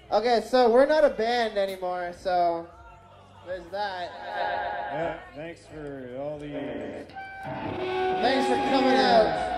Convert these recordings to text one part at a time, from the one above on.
Okay, so we're not a band anymore, so there's that. Yeah, thanks for all the years. Thanks for coming out.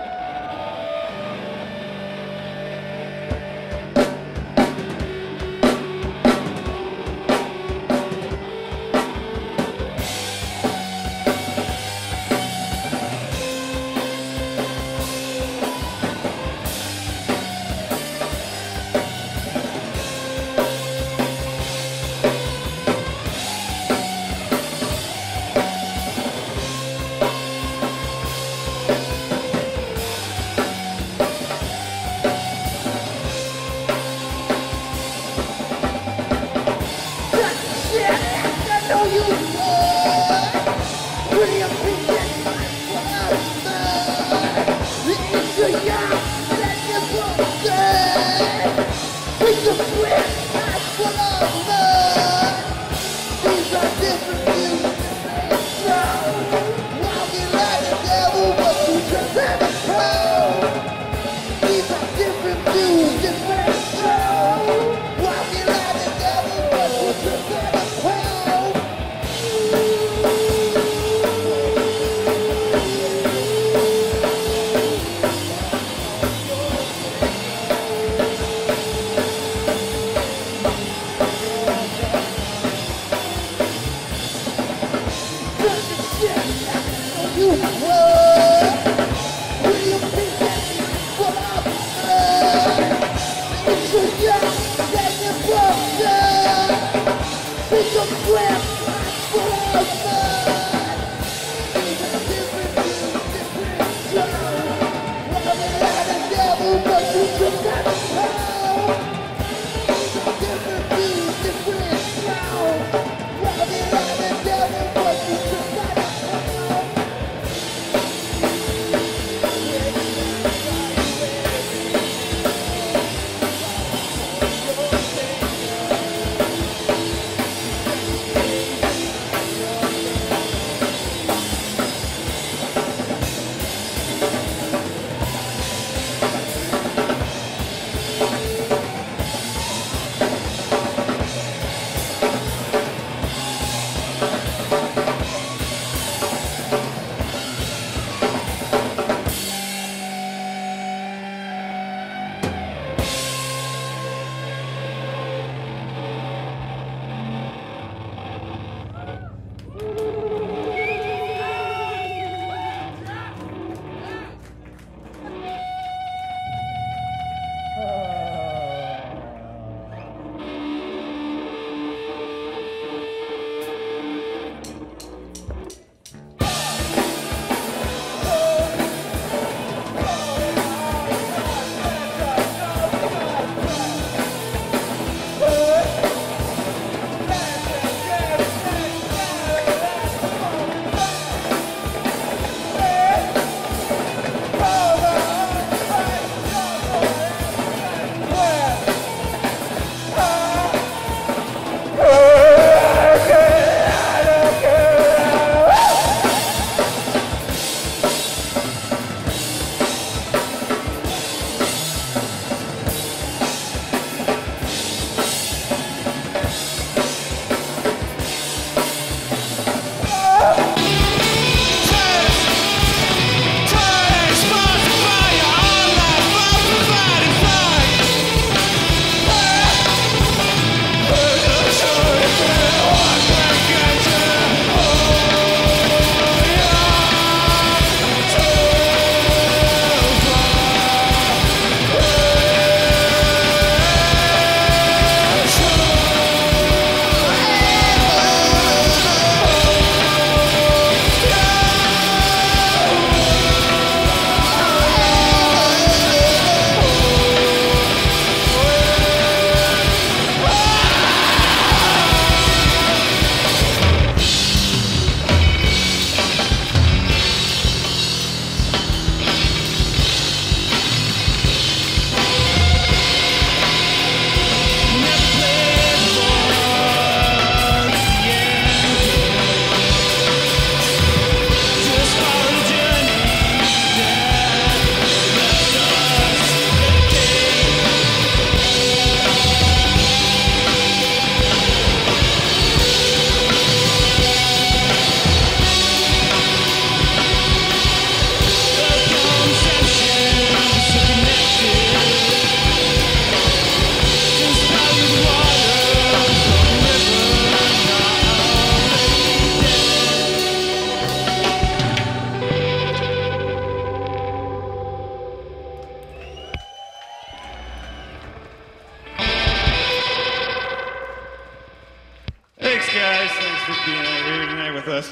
for being here tonight with us.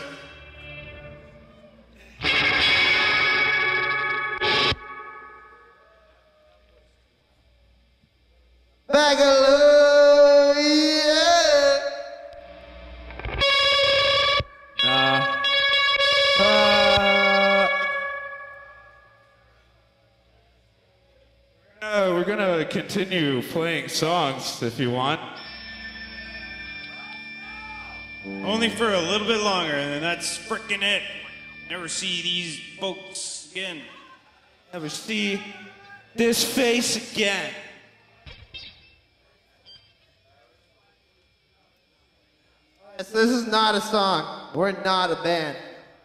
Bagaloo, yeah. We're gonna continue playing songs if you want. Only for a little bit longer, and then that's frickin' it. Never see these folks again. Never see this face again. Yes, this is not a song. We're not a band.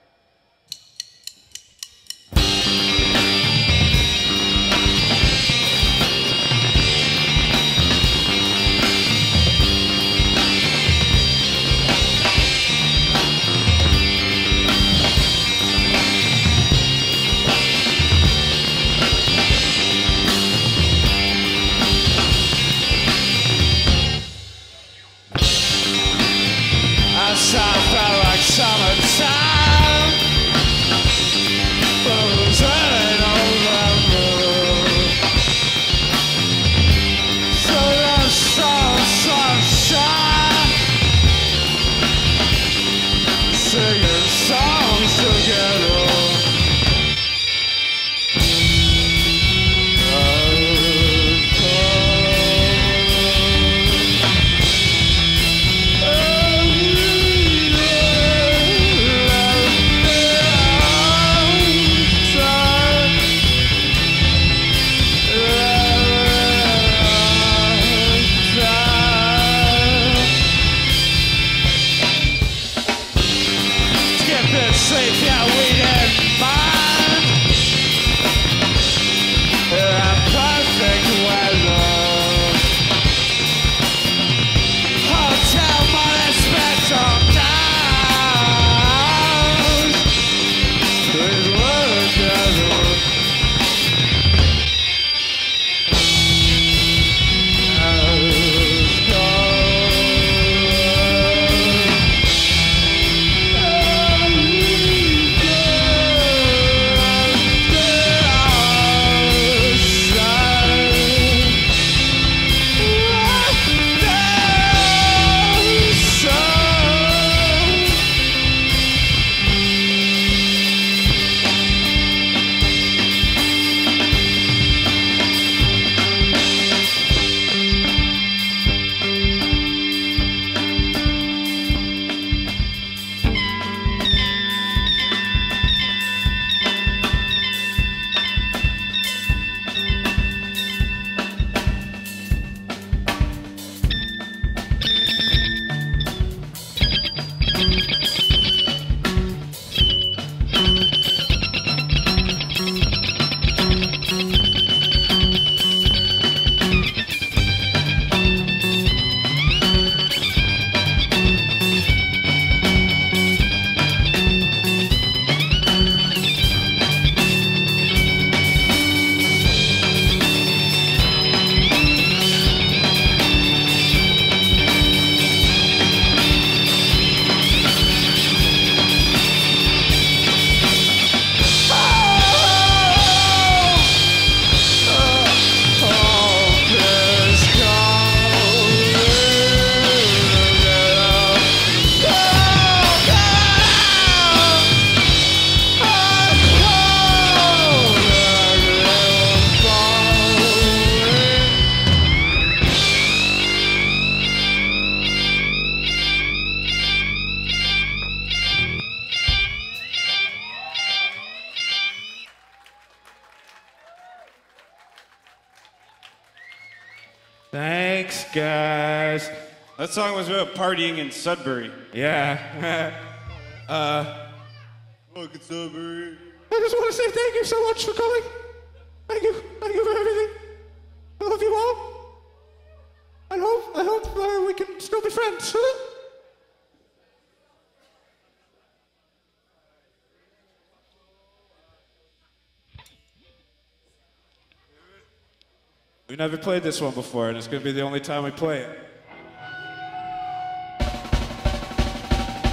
Felt like summertime, but it was in November. So the sunshine, singing songs together. Safe, yeah, we didn't mind. Perfect weather. Hotel money spent on down. Please work together. Thanks, guys. That song was about partying in Sudbury. Yeah. Fucking Sudbury. I just want to say thank you so much for coming. Thank you. Thank you for everything. I love you all. I hope we can still be friends. We never played this one before, and it's going to be the only time we play it.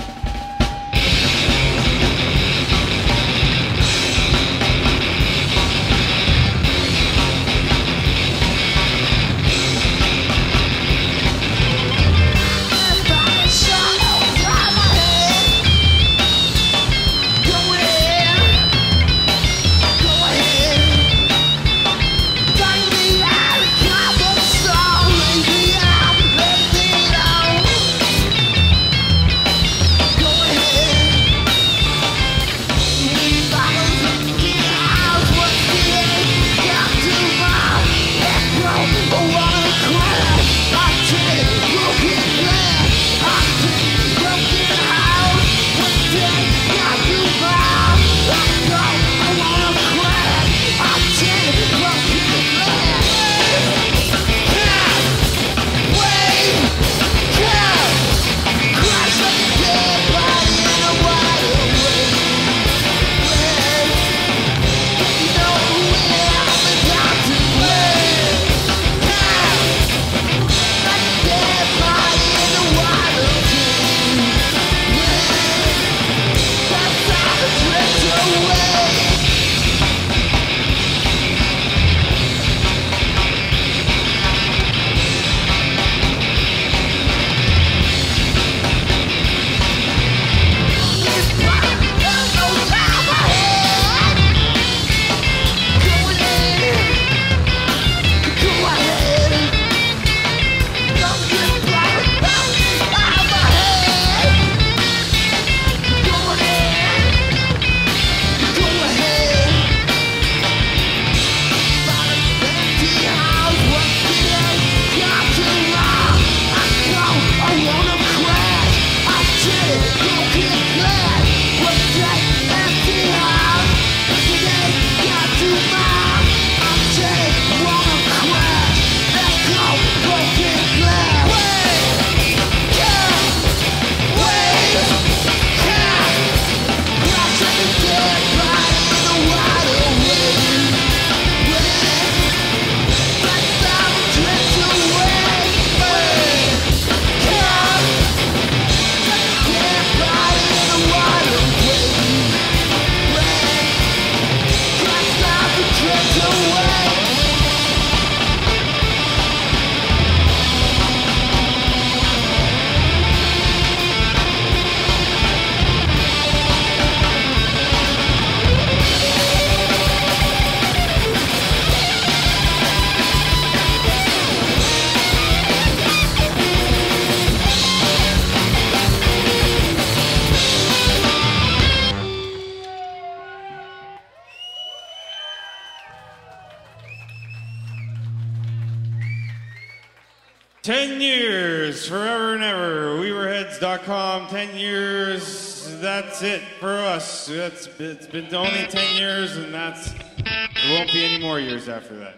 10 years, forever and ever. WeWereHeads.com, 10 years. That's it for us. It's been only 10 years, and there won't be any more years after that.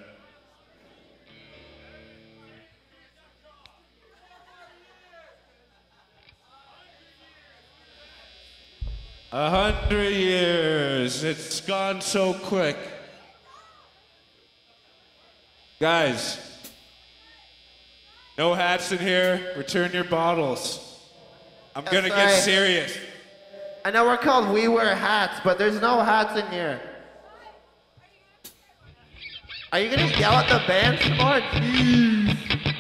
A 100 years. It's gone so quick. Guys, no hats in here. Return your bottles. I'm gonna get sorry. serious. I know we're called We Wear Hats, but there's no hats in here. Are you gonna yell at the band some more? Jeez.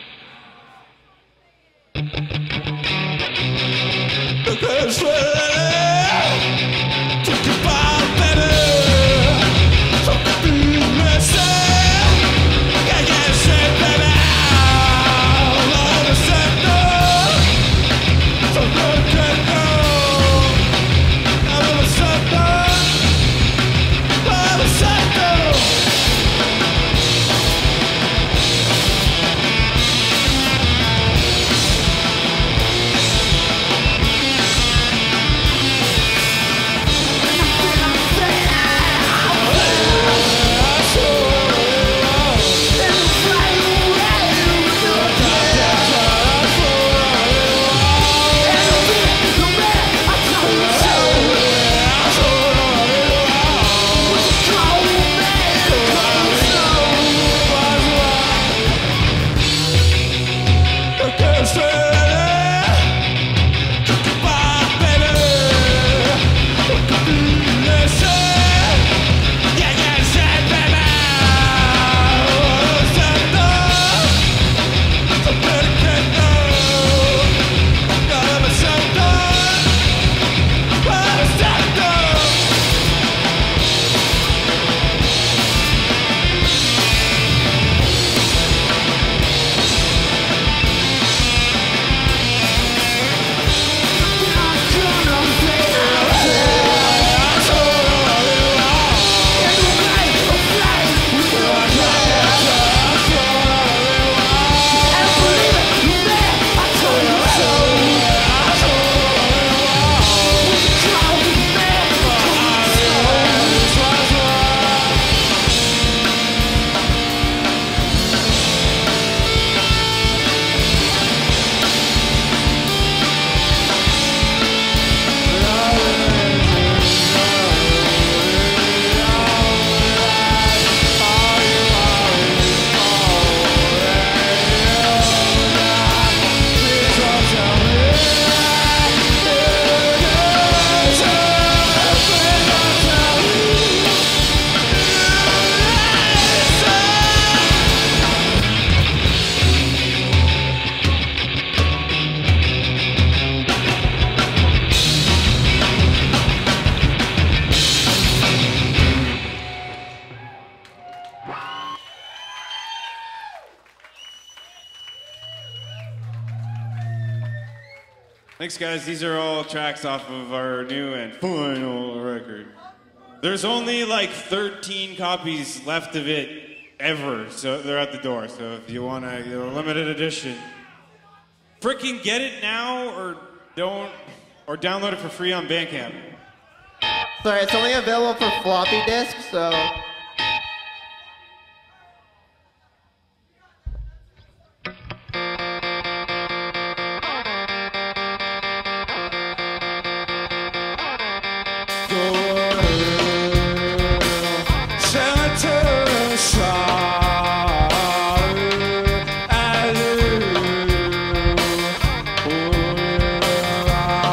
Thanks, guys. These are all tracks off of our new and final record. There's only like 13 copies left of it ever, so they're at the door. So if you want a limited edition, freaking get it now or don't, or download it for free on Bandcamp. Sorry, it's only available for floppy disk, so...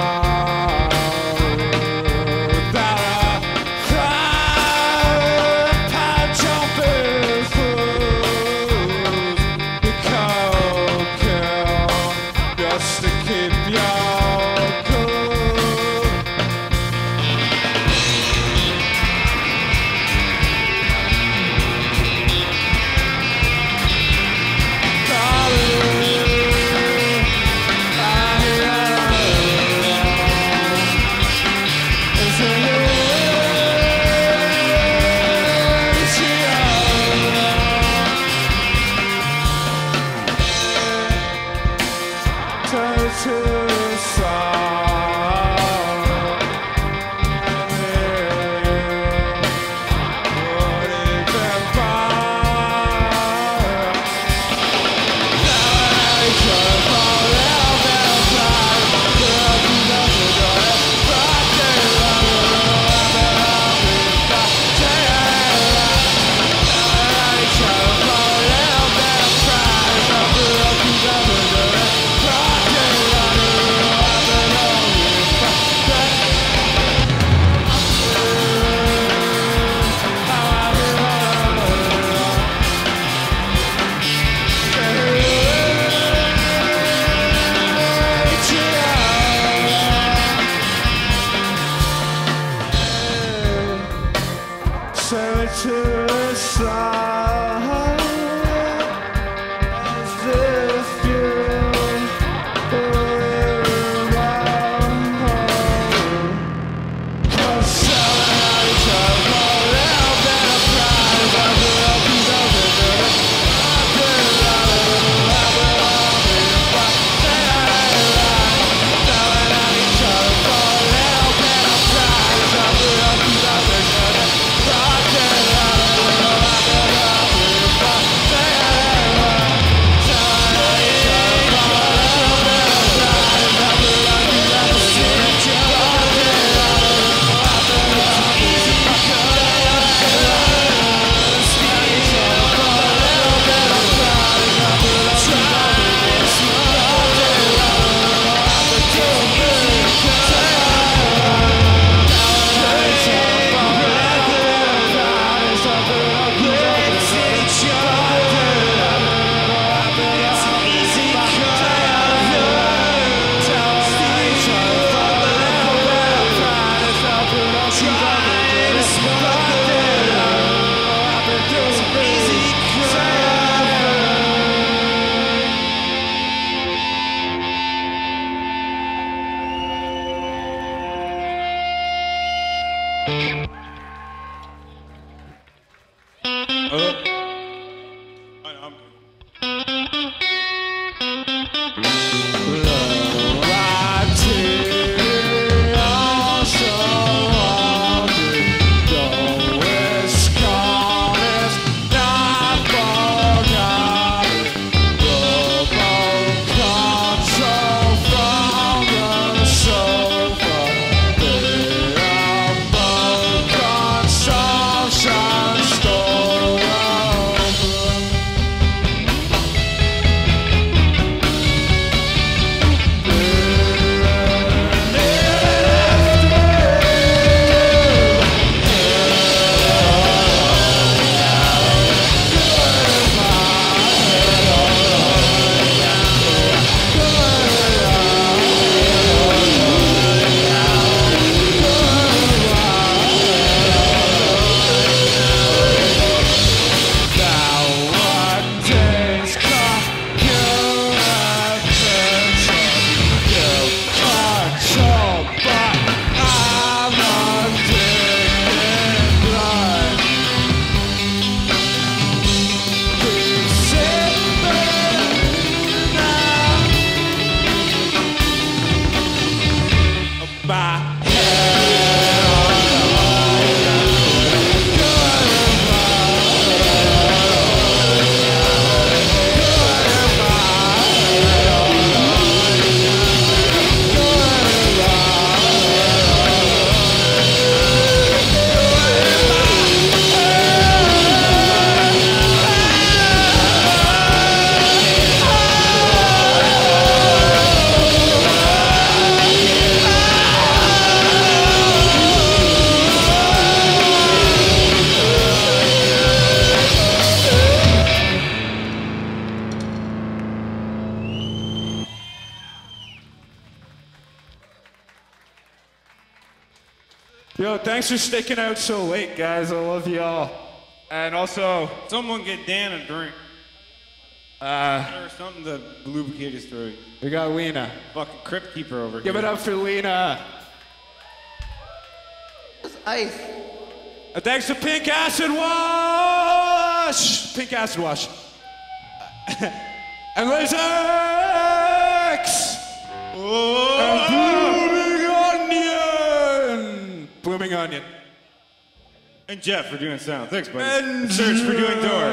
Cry Yo, thanks for sticking out so late, guys. I love y'all. And also, Someone get Dan a drink. Or something to lubricate his throat. we got Lena. Fucking crypt keeper over Give here. it up for Lena. It's ice. And thanks to Pink Acid Wash. Pink Acid Wash. And Liz X. And Jeff for doing sound. Thanks, buddy. And Serge for doing door.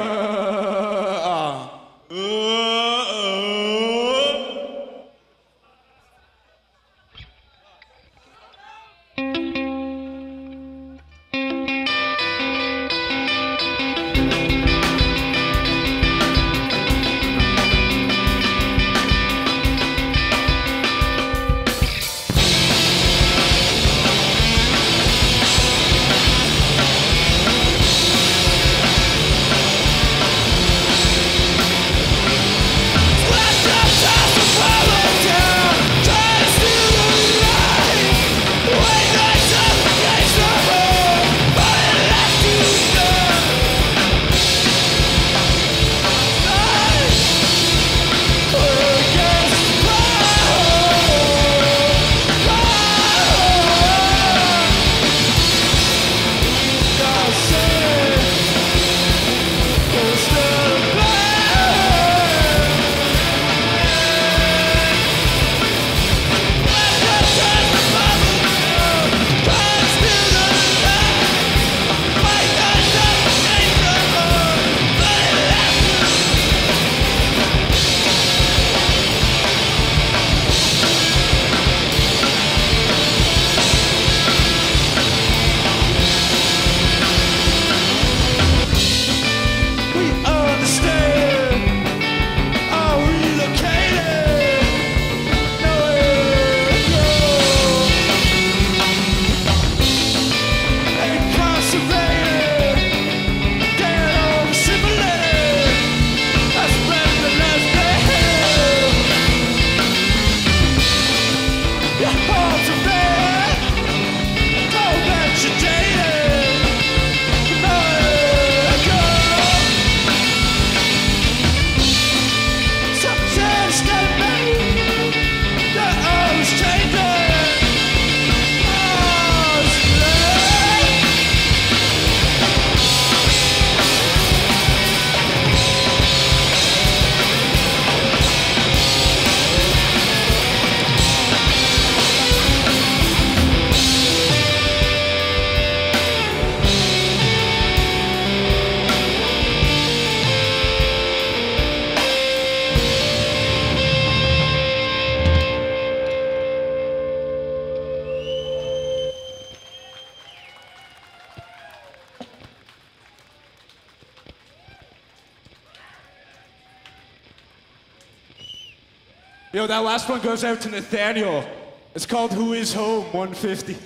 Yo, that last one goes out to Nathaniel. It's called Who Is Home 150.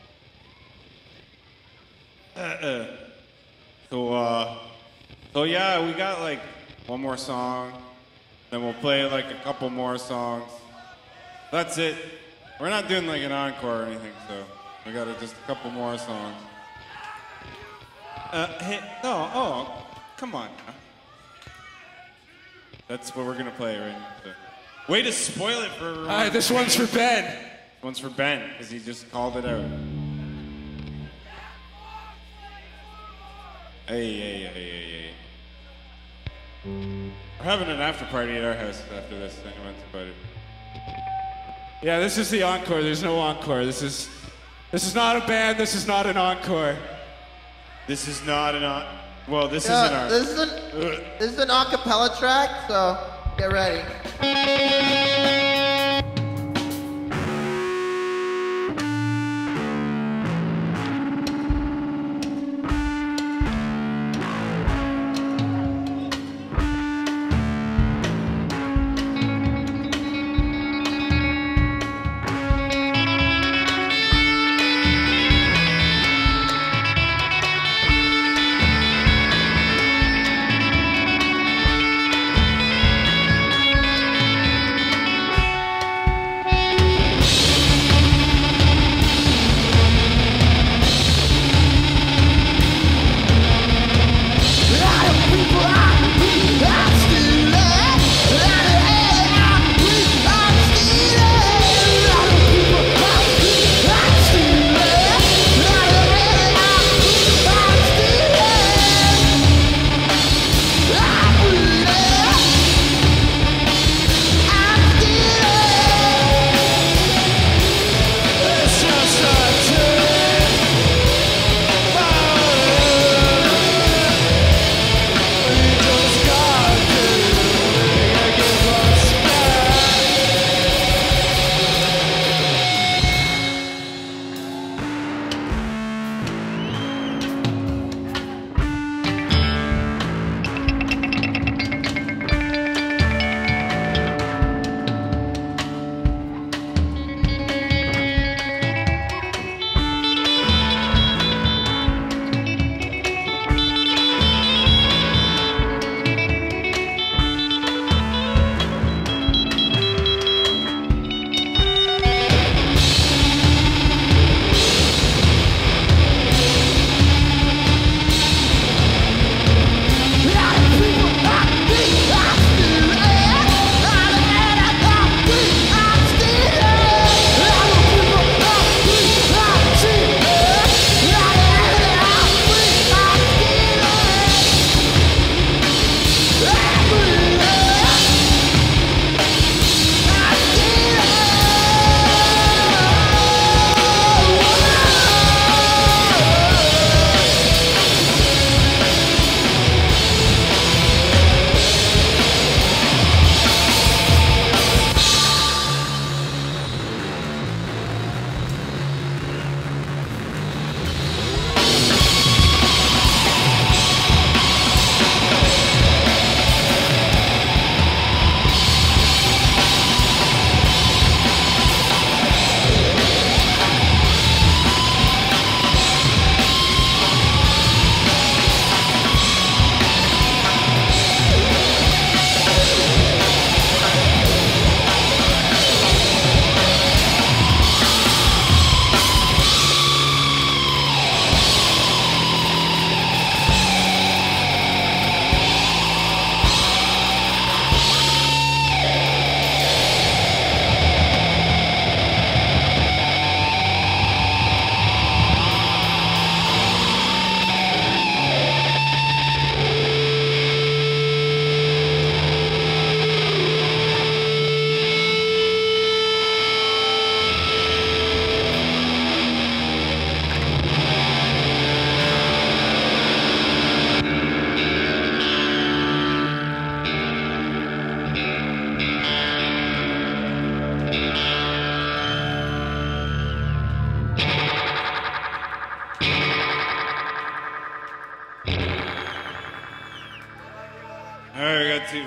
So yeah, we got like one more song, then we'll play like a couple more songs. That's it. We're not doing like an encore or anything, so we got just a couple more songs. Hey, no, come on. That's what we're gonna play right now. So. Way to spoil it for everyone. All right, this one's for Ben. This one's for Ben, because he just called it out. Hey. We're having an after party at our house after this. Anyone's invited. Yeah, this is the encore. There's no encore. This is not a band. This is not an encore. This is not an well, this isn't our. This is an acapella track, so get ready.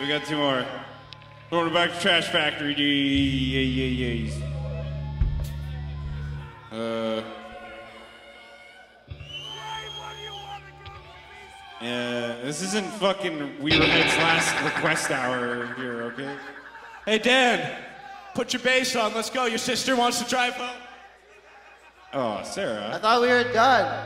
got two more. Throwing it back to Trash Factory. Yeah, this isn't fucking We Were Head's last request hour here, okay? Hey, Dan, put your bass on. Let's go. Your sister wants to drive home. Oh, I Sarah. thought we were done.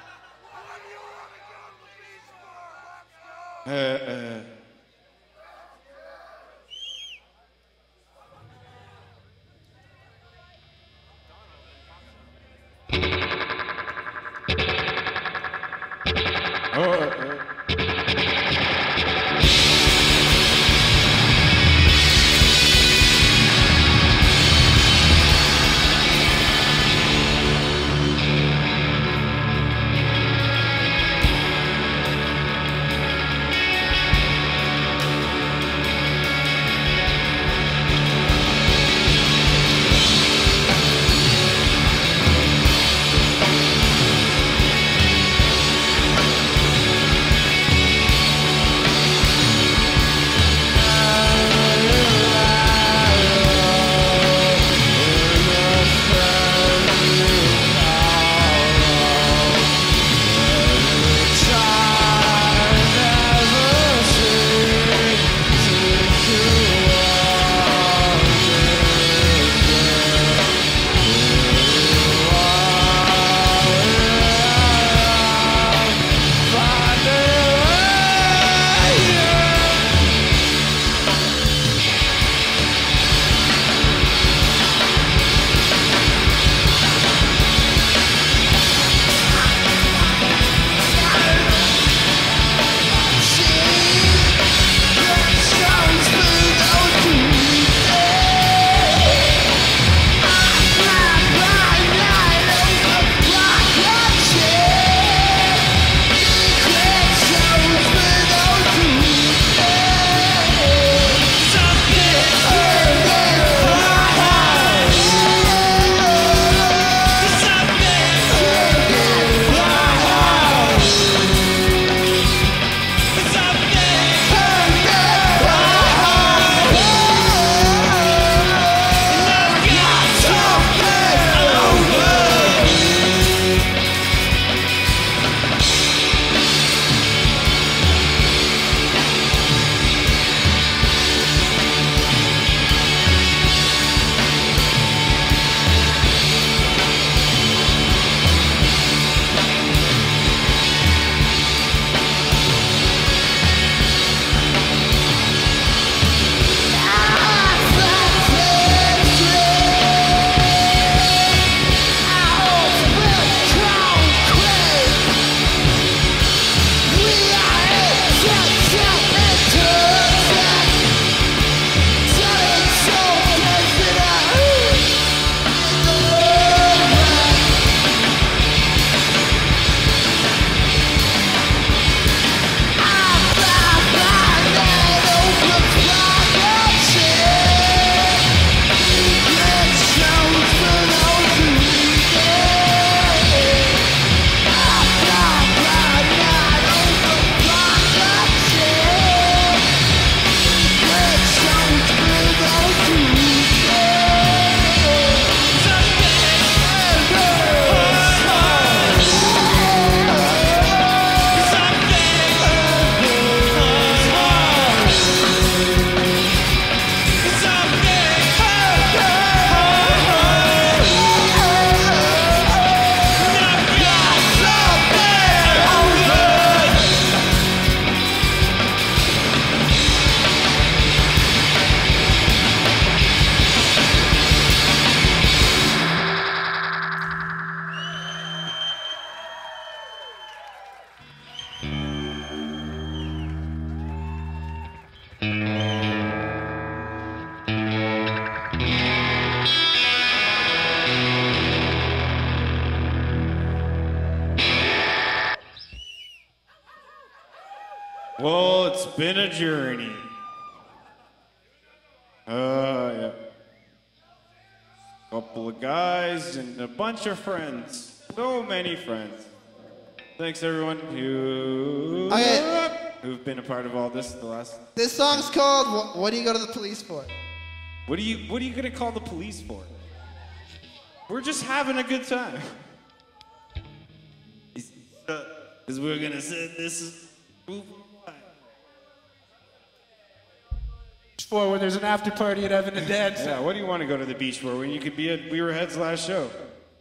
Well, it's been a journey. Yeah. Couple of guys and a bunch of friends. So many friends. Thanks everyone. Okay. who've been a part of all this the last. This song's called "What Do You Go to the Police For?" What are you gonna call the police for? We're just having a good time. Because we're gonna say this is. For when there's an after party at Evan and Dad's. Yeah, what do you want to go to the beach for when you could be at We Were Head's last show?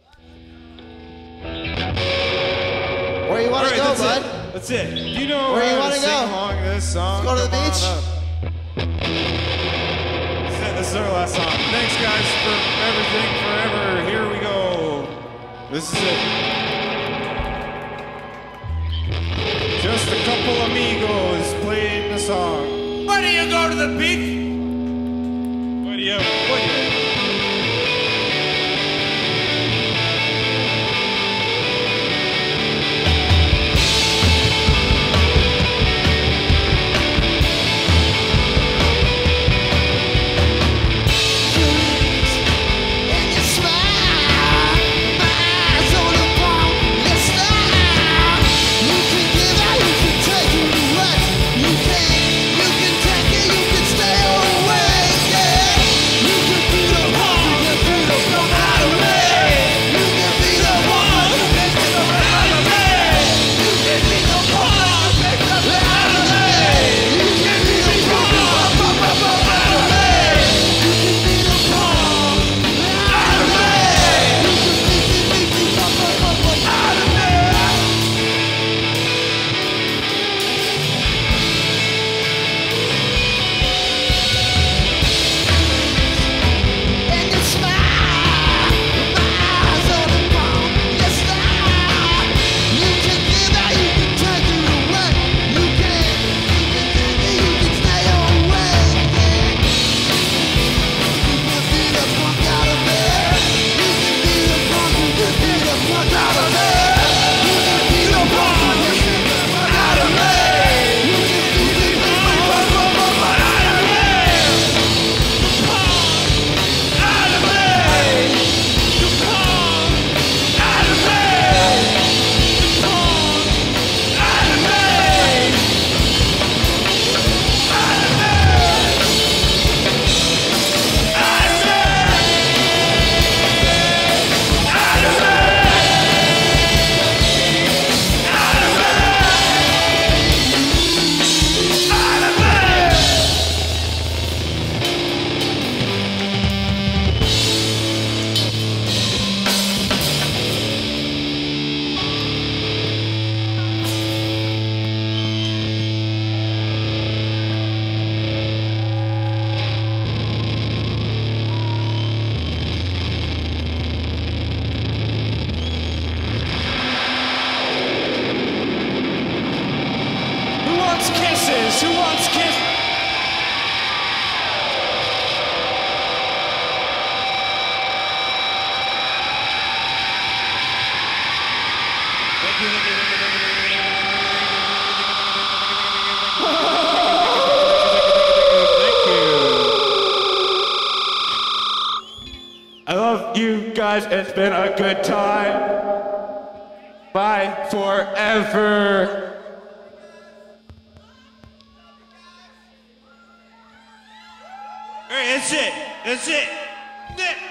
Where you want to go, bud? That's it. Do you know Where you how want to to sing go? along this song? Let's go to the Come on beach. up. This is our last song. Thanks, guys, for everything forever. Here we go. This is it. Just a couple amigos playing the song. Where do you go to the beach? What do you? Who wants kisses? I love you guys. It's been a good time. Bye forever. All right, that's it.